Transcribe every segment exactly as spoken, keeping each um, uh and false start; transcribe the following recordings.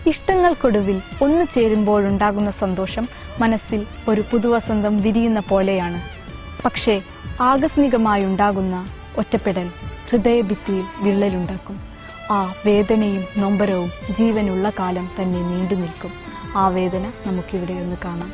ഇഷ്ടങ്ങൾക്കൊടുവിൽ ഒന്നു ചേരുമ്പോഴുണ്ടാകുന്ന സന്തോഷം മനസ്സിൽ ഒരു പുതുവസന്തം വിരിയുന്ന പോലെയാണ്. പക്ഷേ ആകസ്മികമായുണ്ടാകുന്ന ഒറ്റപ്പെടൽ ഹൃദയഭിത്തിയിൽ വിള്ളലുണ്ടാക്കും. ആ വേദനയും നൊമ്പരവും ജീവനുള്ള കാലം തന്നെ നീണ്ടു നിൽക്കും. ആ വേദന നമുക്കിവിടെ ഒന്ന് കാണാം.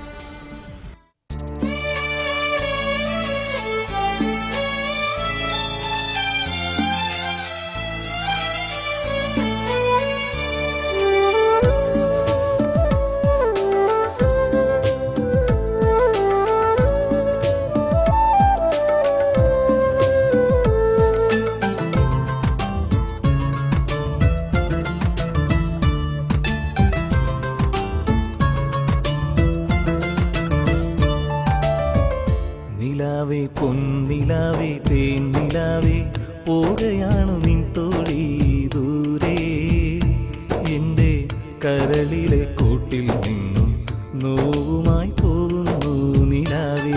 പൊന്നിലാവേ തേന്നിലാവേ പോകയാണു നിൻ തോഴി ദൂരെ എന്റെ കരളിലെ കൂട്ടിൽ നിന്നും നോവുമായി പോകുന്നു നിലാവേ.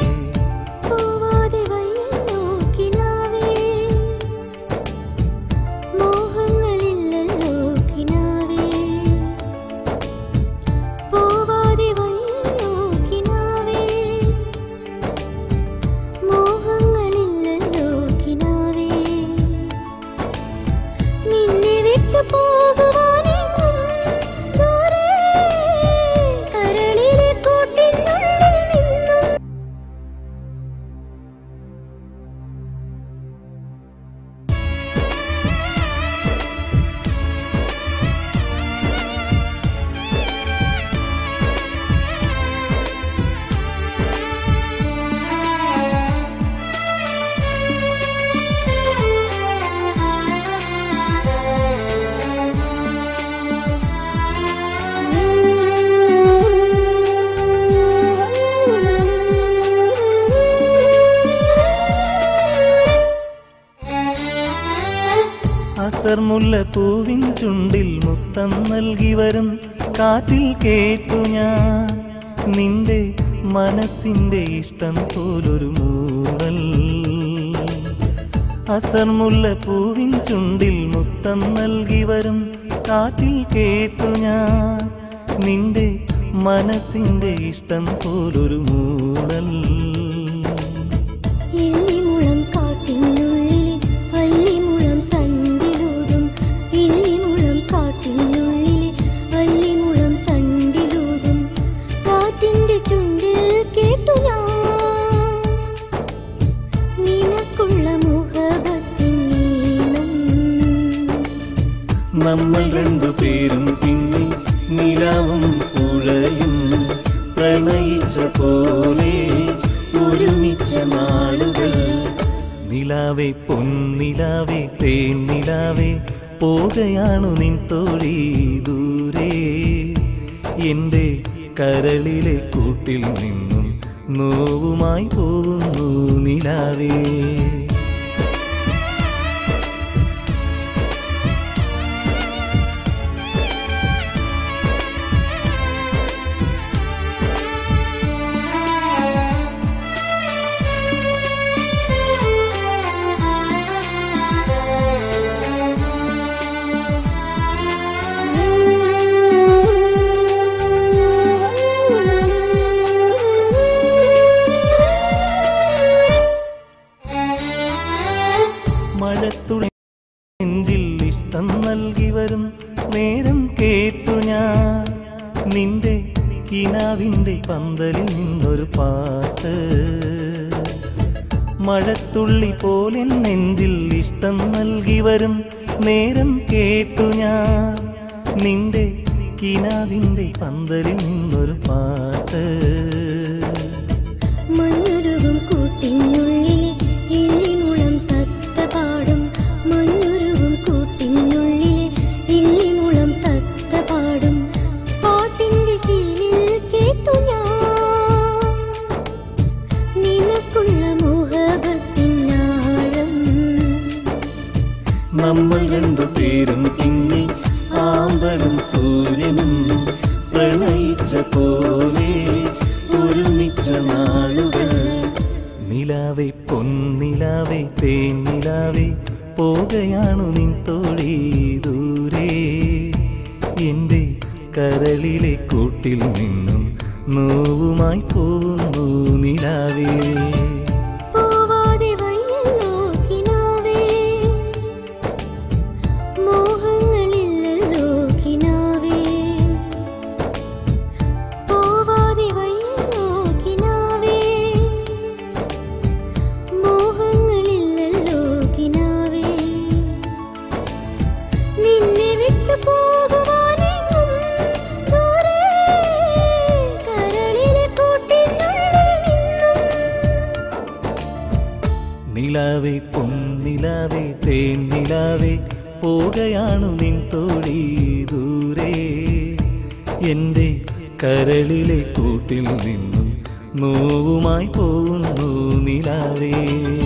അസർമുല്ല പൂവിൻ ചുണ്ടിൽ മുത്തം നൽകി വരും കാറ്റിൽ കേട്ടു ഞാൻ നിന്റെ മനസ്സിന്റെ ഇഷ്ടം പോലൊരു മൂടൽ. അസർമുല്ല പൂവിൻ ചുണ്ടിൽ മുത്തം നൽകി വരും കാറ്റിൽ കേട്ടു ഞാൻ നിന്റെ മനസ്സിന്റെ ഇഷ്ടം പോലൊരു മൂടൽ. നമ്മൾ രണ്ടുപേരും പിന്നെ നിലാവും പുഴയും പ്രണയിച്ച പോലെ ഒരുമിച്ച നാളുകൾ. നിലാവേ പൊന്നിലാവേ തേന്നിലാവേ പോകയാണു നിൻ തോഴി ദൂരെ എന്റെ കരളിലെ കൂട്ടിൽ നിന്നും നോവുമായി പോകുന്നു നിലാവേ. നെഞ്ചിൽ ഇഷ്ടം നൽകി വരും നേരം കേട്ടു ഞാൻ നിന്റെ കിനാവിന്റെ പന്തലിൽ നിന്നൊരു പാട്ട്. മഴത്തുള്ളി പോലെ നെഞ്ചിൽ ഇഷ്ടം നൽകി വരും നേരം കേട്ടു ഞാൻ നിന്റെ കിനാവിന്റെ പന്തലിൽ നിന്നൊരു പാട്ട്. നമ്മൾ രണ്ടുപേരും പിന്നെ ആമ്പലും സൂര്യനും പ്രണയിച്ച പോലെ ഒരുമിച്ച നാളുകൾ. നിലാവേ പൊന്നിലാവേ തേന്നിലാവേ പോകയാണു നിൻ തോഴി ദൂരെ എന്റെ കരളിലെ കൂട്ടിൽ നിന്നും നോവുമായി പോകുന്നു നിലാവേ. നിലാവേ പൊന്നിലാവേ തേന്നിലാവേ പോകയാണു നിൻ തോടി ദൂരെ. എൻ്റെ കരളിലെ കൂട്ടിൽ നിന്നും നോവുമായി പോകുന്നു നിലാവേ.